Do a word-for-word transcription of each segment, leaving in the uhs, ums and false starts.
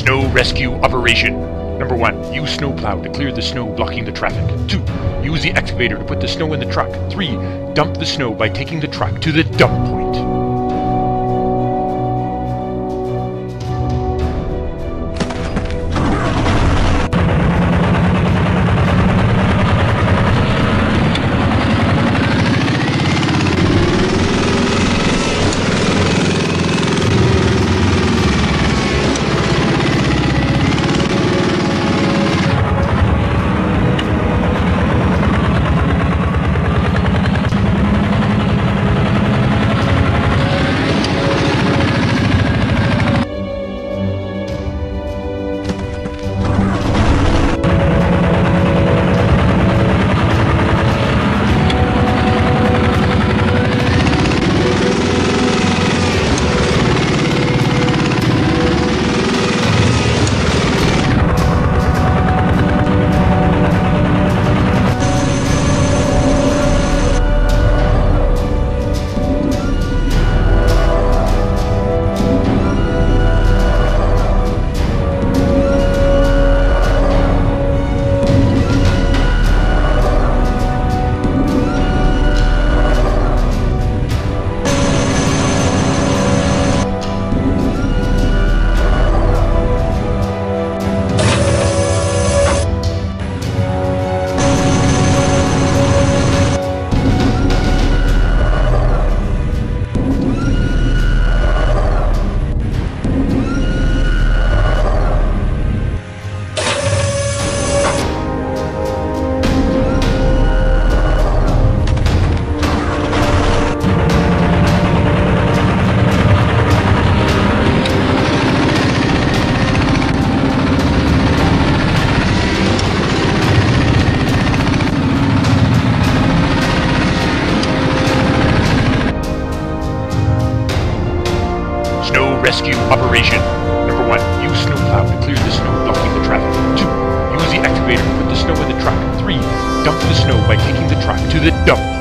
Snow rescue operation. Number one, use snowplow to clear the snow blocking the traffic. Two, use the excavator to put the snow in the truck. Three, dump the snow by taking the truck to the dump point. Rescue operation. Number one, use snowplow to clear the snow blocking the traffic. Two, use the excavator to put the snow in the truck. Three, dump the snow by taking the truck to the dump point.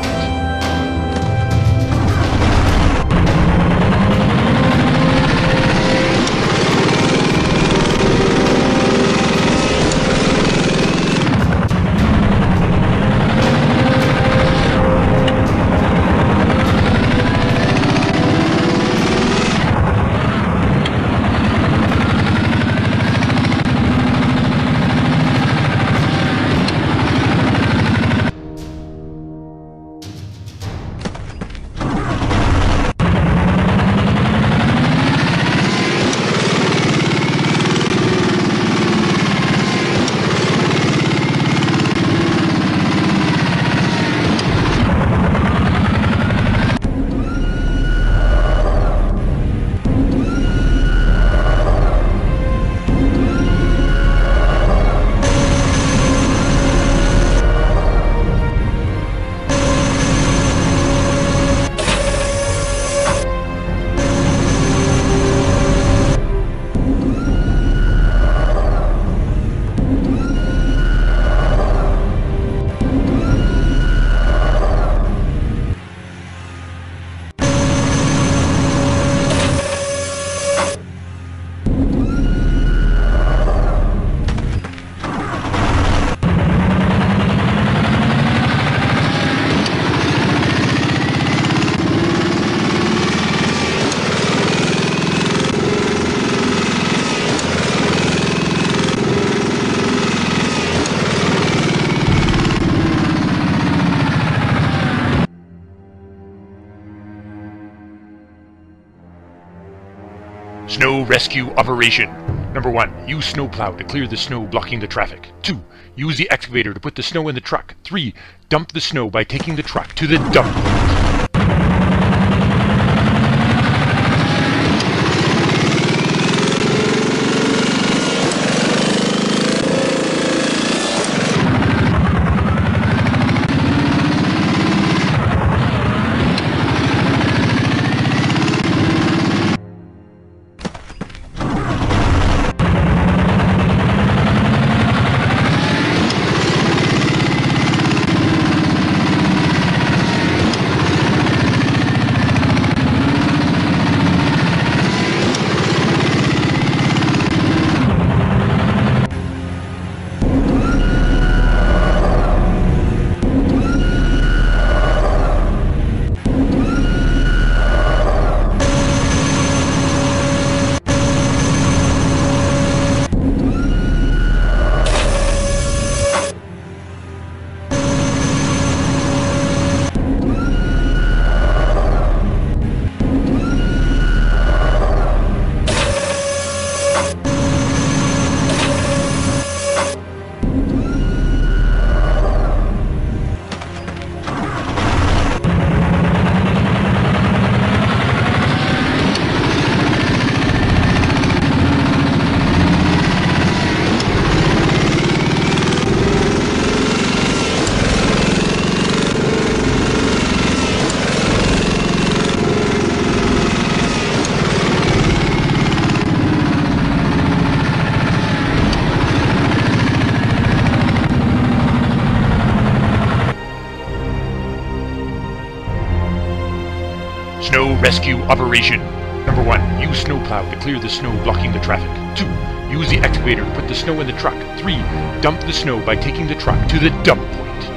Snow rescue operation. Number one, use snowplow to clear the snow blocking the traffic. Two, use the excavator to put the snow in the truck. Three, dump the snow by taking the truck to the dump point. rescue operation. Number one, use snowplow to clear the snow blocking the traffic. Two, use the excavator to put the snow in the truck. Three, dump the snow by taking the truck to the dump point.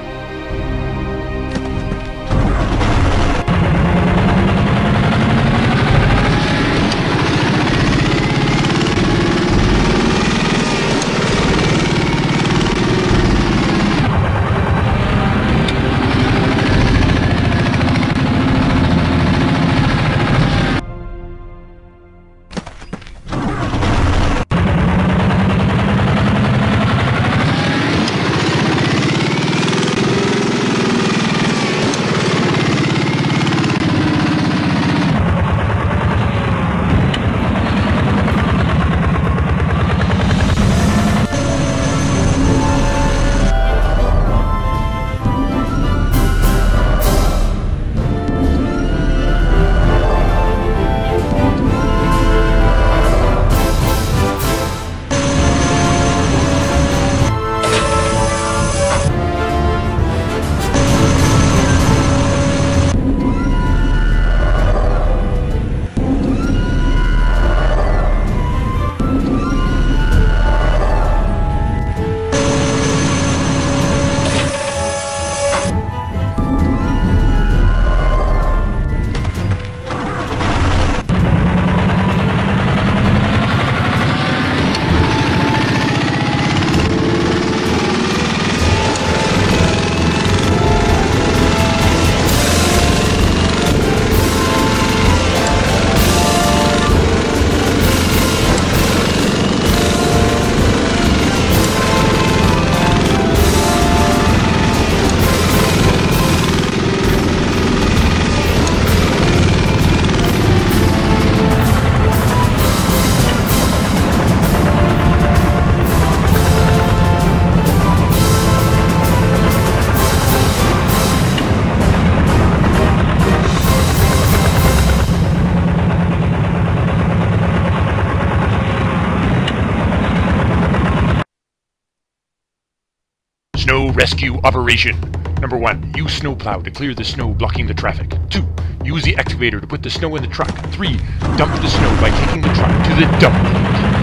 Snow rescue operation. Number one, use snowplow to clear the snow blocking the traffic. Two, use the excavator to put the snow in the truck. Three, dump the snow by taking the truck to the dump point.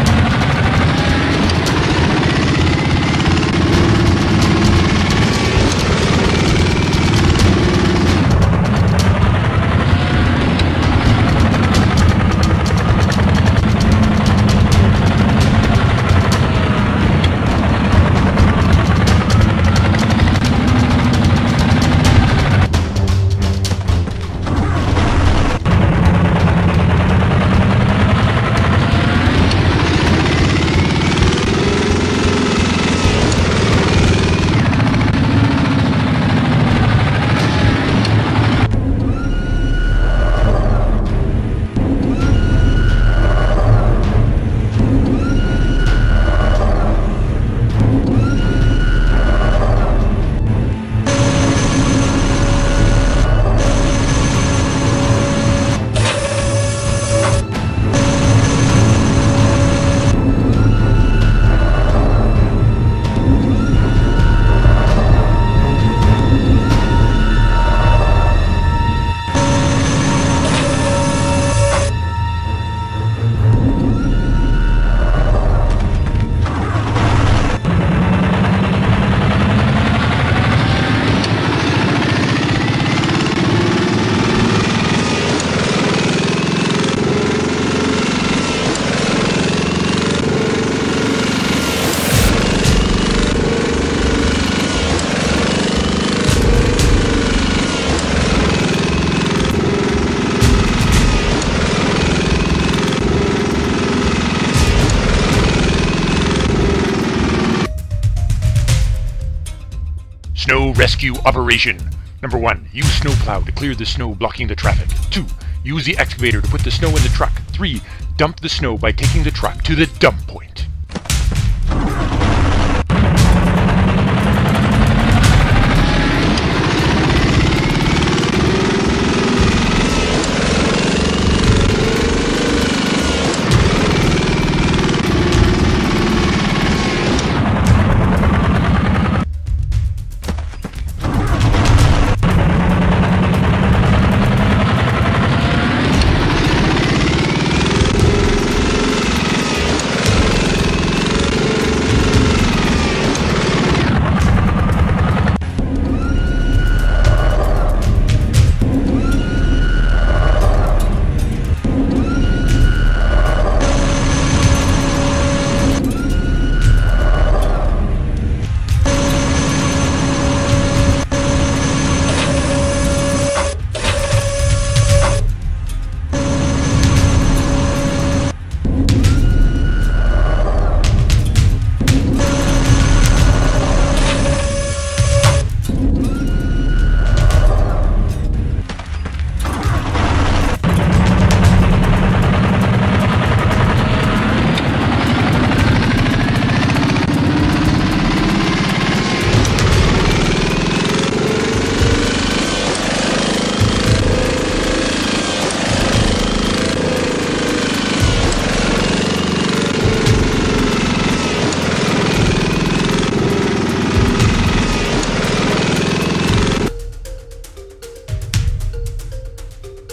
Snow rescue operation. Number one, use snowplow to clear the snow blocking the traffic. Two, use the excavator to put the snow in the truck. Three, dump the snow by taking the truck to the dump point.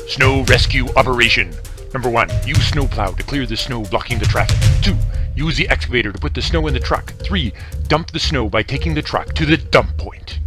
Snow rescue operation. Number one, use snowplow to clear the snow blocking the traffic. Two, use the excavator to put the snow in the truck. Three, dump the snow by taking the truck to the dump point.